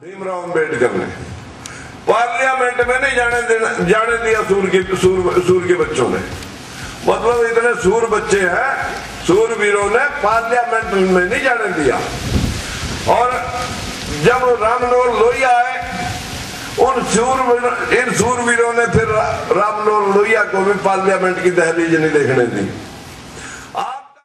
भीमराव अंबेडकर ने पार्लियामेंट में नहीं जाने दिया सूर के बच्चों ने। मतलब इतने सूर बच्चे हैं, सूरवीरों ने पार्लियामेंट में नहीं जाने दिया। और जब राम मनोहर लोहिया आए, इन सूरवीरों ने फिर राम मनोहर लोहिया को भी पार्लियामेंट की दहलीज नहीं देखने दी।